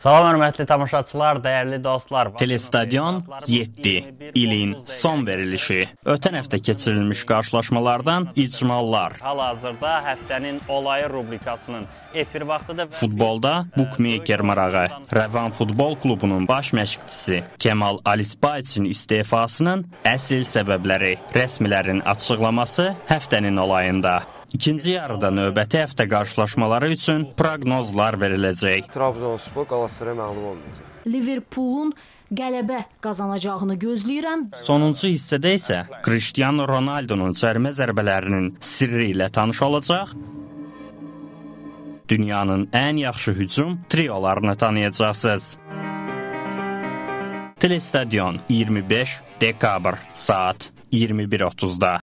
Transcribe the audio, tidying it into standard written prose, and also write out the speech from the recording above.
Salam hörmətli tamaşaçılar, dəyərli dostlar. Telestadion 7 ilin son verilişi. Ötən həftə keçirilmiş qarşılaşmalardan icmallar. Hal-hazırda həftənin olayı rubrikasının efir vaxtıdır. Futbolda bukmeyker marağı. Rəvan Futbol Klubunun baş məşqçisi Kemal Alisbayeçin istefasının əsl səbəbləri. Rəsmilərin açıqlaması həftənin olayında. İkinci yarıda növbəti həftə qarşılaşmaları üçün proqnozlar veriləcək. Trabzonspor Qalatasaray məğlub olmayacaq. Liverpoolun qələbə qazanacağını gözləyirəm. Sonuncu hissədə isə Cristiano Ronaldo'nun cərimə zərbələrinin sirri ilə tanış olacaq. Dünyanın ən yaxşı hücum triolarını tanıyacaqsınız. Telestadion 25 dekabr saat 21:30-da.